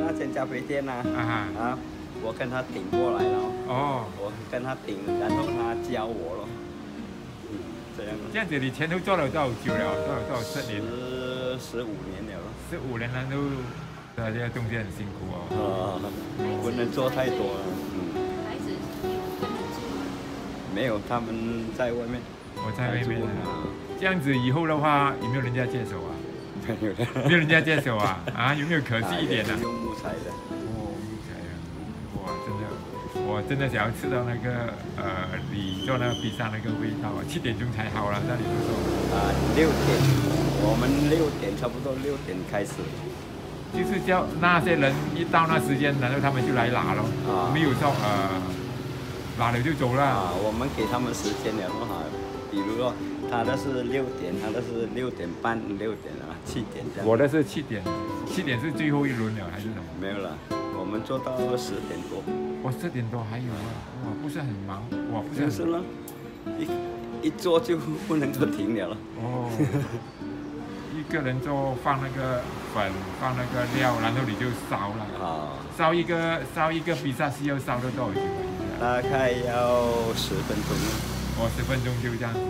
那间咖啡店啊，我跟他顶过来了。哦，我跟他顶，然后他教我了。这样。 这样子，你前后做了多少久了？多少10年 ？15年了。 15年了都，这些东西很辛苦哦。 不能做太多了。 孩子有跟你住吗？ 没有，他们在外面。 我在外面啊。这样子以后的话，有没有人家接手啊？ 没有的。 没有人家接手啊？有没有可惜一点呢？ 用木材的。 哦，木材啊！哇，真的，我真的想要吃到那个你做那个披萨那个味道啊！7点钟才好了，那你不说 ？6点，我们6点差不多6点开始。 就是叫那些人一到那时间，然后他们就来拿咯。没有说拿了就走了。 我们给他们时间了哈，比如说他的是6点，他的是6点半、6点啊，7点这样。 我的是7点，7点是最后一轮了还是什么？ 没有了，我们做到10点多。 我10点多还有啊，哇，不是很忙，哇，不是很。 就是了，一做就不能够停了。哦。 一个人就放那个粉，放那个料，然后你就烧了。烧一个披萨是要烧了多久？ 大概要10分钟。 10分钟就这样子。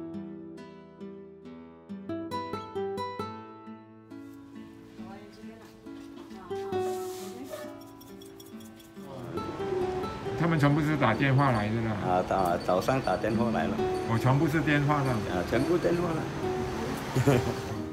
他们全部是打电话来的啦。 早上打电话来了。 我全部是电话的。 全部电话了。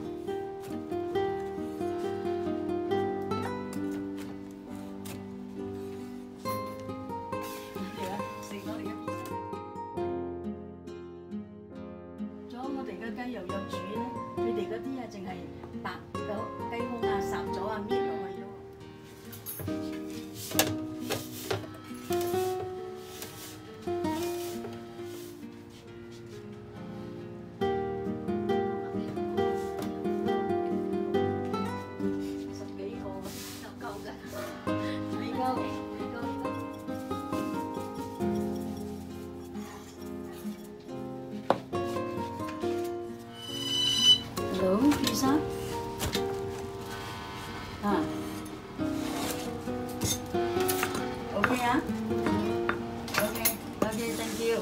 Hello, pizza? Okay, Okay, thank you.